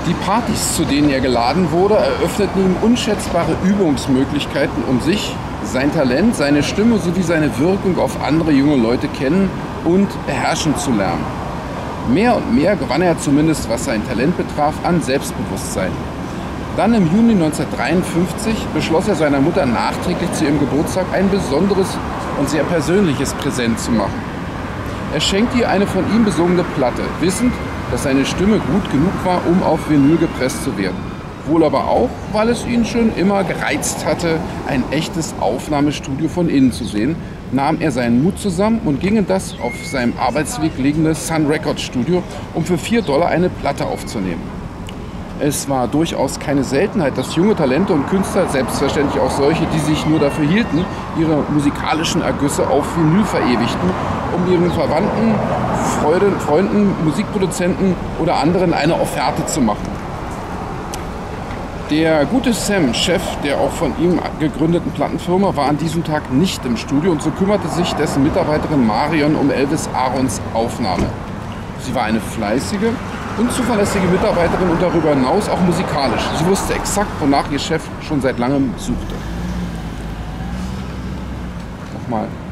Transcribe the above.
Die Partys, zu denen er geladen wurde, eröffneten ihm unschätzbare Übungsmöglichkeiten, um sich, sein Talent, seine Stimme sowie seine Wirkung auf andere junge Leute kennen und beherrschen zu lernen. Mehr und mehr gewann er zumindest, was sein Talent betraf, an Selbstbewusstsein. Dann im Juni 1953 beschloss er seiner Mutter nachträglich zu ihrem Geburtstag ein besonderes und sehr persönliches Präsent zu machen. Er schenkte ihr eine von ihm besungene Platte, wissend, dass seine Stimme gut genug war, um auf Vinyl gepresst zu werden. Wohl aber auch, weil es ihn schon immer gereizt hatte, ein echtes Aufnahmestudio von innen zu sehen, nahm er seinen Mut zusammen und ging in das auf seinem Arbeitsweg liegende Sun Records Studio, um für $4 eine Platte aufzunehmen. Es war durchaus keine Seltenheit, dass junge Talente und Künstler, selbstverständlich auch solche, die sich nur dafür hielten, ihre musikalischen Ergüsse auf Vinyl verewigten, um ihren Verwandten, Freunden, Musikproduzenten oder anderen eine Offerte zu machen. Der gute Sam, Chef der auch von ihm gegründeten Plattenfirma, war an diesem Tag nicht im Studio und so kümmerte sich dessen Mitarbeiterin Marion um Elvis Arons Aufnahme. Sie war eine fleißige und zuverlässige Mitarbeiterin und darüber hinaus auch musikalisch. Sie wusste exakt, wonach ihr Chef schon seit langem suchte. Nochmal.